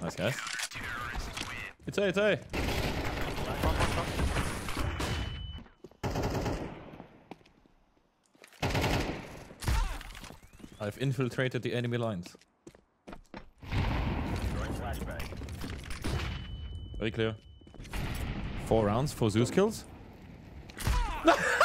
Nice, guys. It's A. I've infiltrated the enemy lines. Very clear. 4 rounds, 4 Zeus kills.